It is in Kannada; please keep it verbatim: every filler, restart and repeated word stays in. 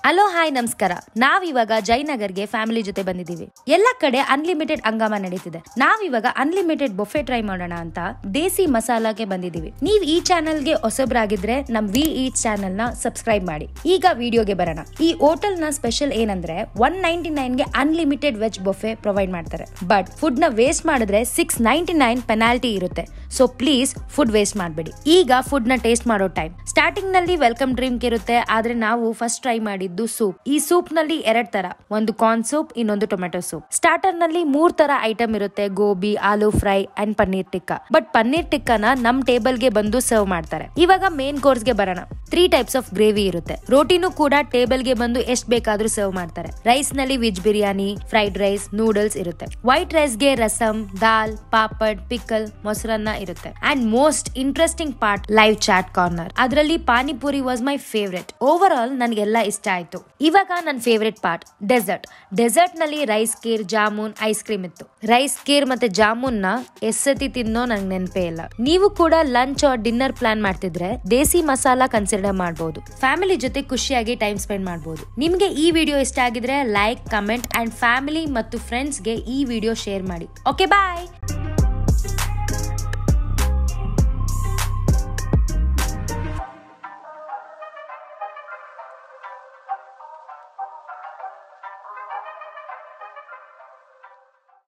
ಹಲೋ ಹಾಯ್ ನಮಸ್ಕಾರ. ನಾವಿವಾಗ ಜಯನಗರ್ಗೆ ಫ್ಯಾಮಿಲಿ ಜೊತೆ ಬಂದಿದ್ದೀವಿ. ಎಲ್ಲ ಕಡೆ ಅನ್ಲಿಮಿಟೆಡ್ ಹಂಗಾಮ ನಡೀತಿದೆ. ನಾವಿವಾಗ ಅನ್ಲಿಮಿಟೆಡ್ ಬೊಫೆ ಟ್ರೈ ಮಾಡೋಣ ಅಂತ ದೇಸಿ ಮಸಾಲಾಗೆ ಬಂದಿದ್ದೀವಿ. ನೀವ್ ಈ ಚಾನೆಲ್ಗೆ ಹೊಸಬ್ರಾಗಿದ್ರೆ ನಮ್ ವಿ ಈಟ್ ಚಾನೆಲ್ ನ ಸಬ್ಸ್ಕ್ರೈಬ್ ಮಾಡಿ. ಈಗ ವಿಡಿಯೋಗೆ ಬರೋಣ. ಈ ಹೋಟೆಲ್ ನ ಸ್ಪೆಷಲ್ ಏನಂದ್ರೆ ಒನ್ ನೈಂಟಿ ನೈನ್ ಗೆ ಅನ್ಲಿಮಿಟೆಡ್ ವೆಜ್ ಬೊಫೆ ಪ್ರೊವೈಡ್ ಮಾಡ್ತಾರೆ. ಬಟ್ ಫುಡ್ ನ ವೇಸ್ಟ್ ಮಾಡಿದ್ರೆ ಸಿಕ್ಸ್ ನೈಂಟಿ ನೈನ್ ಪೆನಾಲ್ಟಿ ಇರುತ್ತೆ. ಸೊ ಪ್ಲೀಸ್ ಫುಡ್ ವೇಸ್ಟ್ ಮಾಡಬೇಡಿ. ಈಗ ಫುಡ್ ನ ಟೇಸ್ಟ್ ಮಾಡೋ ಟೈಮ್. ಸ್ಟಾರ್ಟಿಂಗ್ ನಲ್ಲಿ ವೆಲ್ಕಮ್ ಡ್ರಿಂಕ್ ಇರುತ್ತೆ, ಆದ್ರೆ ನಾವು ಫಸ್ಟ್ ಟ್ರೈ ಮಾಡಿದ್ದು ಸೂಪ್. ಈ ಸೂಪ್ ನಲ್ಲಿ ಎರಡ್ ತರ, ಒಂದು ಕಾರ್ನ್ ಸೂಪ್, ಇನ್ನೊಂದು ಟೊಮೆಟೊ ಸೂಪ್. ಸ್ಟಾರ್ಟರ್ ನಲ್ಲಿ ಮೂರ್ ತರ ಐಟಮ್ ಇರುತ್ತೆ, gobi, aloo fry and paneer tikka. But paneer ಟಿಕ್ಕಾನ ನಮ್ ಟೇಬಲ್ ಗೆ ಬಂದು ಸರ್ವ್ ಮಾಡ್ತಾರೆ. ಇವಾಗ ಮೇನ್ ಕೋರ್ಸ್ ಗೆ ಬರೋಣ. ತ್ರೀ ಟೈಪ್ಸ್ ಆಫ್ ಗ್ರೇವಿ ಇರುತ್ತೆ. ರೋಟಿನೂ ಕೂಡ ಟೇಬಲ್ ಗೆ ಬಂದು ಎಷ್ಟ್ ಬೇಕಾದ್ರೂ ಸರ್ವ್ ಮಾಡ್ತಾರೆ. ರೈಸ್ ನಲ್ಲಿ veg biryani, fried rice, noodles ಇರುತ್ತೆ. ವೈಟ್ ರೈಸ್ ಗೆ ರಸಂ, ದಾಲ್, ಪಾಪಡ್, ಪಿಕಲ್, ಮೊಸರನ್ನ ಇರುತ್ತೆ. And most interesting part live chat corner. ಅದರಲ್ಲಿ panipuri was my favourite. Overall ನನ್ಗೆಲ್ಲ ಇಷ್ಟ ಆಯ್ತು. ಇವಾಗ ನನ್ನ ಫೇವ್ರೆಟ್ ಪಾರ್ಟ್ ಡೆಸರ್ಟ್. ಡೆಸರ್ಟ್ ನಲ್ಲಿ rice kheer, jamun, ice cream ಇತ್ತು. ರೈಸ್ ಕೇರ್ ಮತ್ತೆ ಜಾಮೂನ್ ನ ಎಸ್ಸತಿ ತಿನ್ನೋ ನಂಗೆ ನೆನಪೇ ಇಲ್ಲ. ನೀವು ಕೂಡ ಲಂಚ್ ಆರ್ ಡಿನ್ನರ್ ಪ್ಲಾನ್ ಮಾಡ್ತಿದ್ರೆ ದೇಸಿ ಮಸಾಲಾ ಕನ್ಸಿಡರ್ ಮಾಡಬಹುದು. ಫ್ಯಾಮಿಲಿ ಜೊತೆ ಖುಷಿಯಾಗಿ ಟೈಮ್ ಸ್ಪೆಂಡ್ ಮಾಡಬಹುದು. ನಿಮ್ಗೆ ಈ ವಿಡಿಯೋ ಇಷ್ಟ ಆಗಿದ್ರೆ ಲೈಕ್, ಕಮೆಂಟ್ ಅಂಡ್ ಫ್ಯಾಮಿಲಿ ಮತ್ತು ಫ್ರೆಂಡ್ಸ್ ಗೆ ಈ ವಿಡಿಯೋ ಶೇರ್ ಮಾಡಿ. ಓಕೆ ಬಾಯ್.